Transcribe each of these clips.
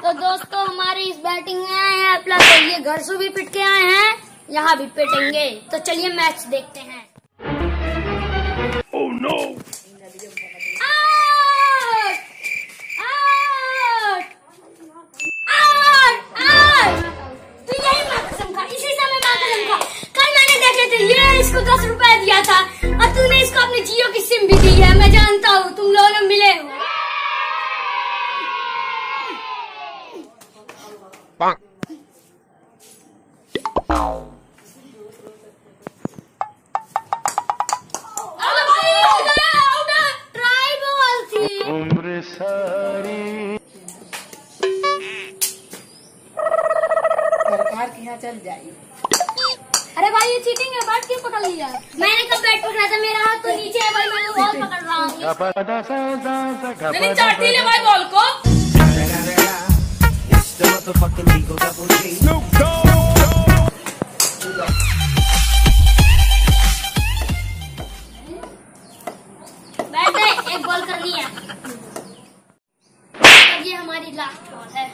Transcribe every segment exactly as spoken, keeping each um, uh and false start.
तो दोस्तों हमारी इस बैटिंग में आए हैं प्लस ये घर से भी पिट के आए हैं, यहाँ भी पिटेंगे। तो चलिए मैच देखते हैं। Oh no! Out! Out! Out! Out! तो यही माँ कसम खा, इसी समय माँ कसम खा। कल मैंने देखे थे ये इसको दस रुपए दिया था और तूने इसको अपनी जियो की सिम भी दी है। मैं जानता हूँ तुम लोग मिले हो। उम्र सारी सरकार के यहाँ चल जाएगी। अरे भाई ये चीटिंग है, बैट क्यों पकड़ लिया? मैंने कब बैट पकड़ा था? मेरा हाथ तो नीचे है भाई, मैं बॉल पकड़ रहा हूँ। मैंने चाट दी भाई बॉल को। बैट दे, एक बॉल करनी है। ये हमारी लास्ट बॉल है।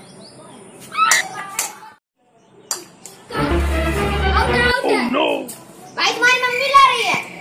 आउट है, आउट है। no! भाई तुम्हारी मम्मी ला रही है।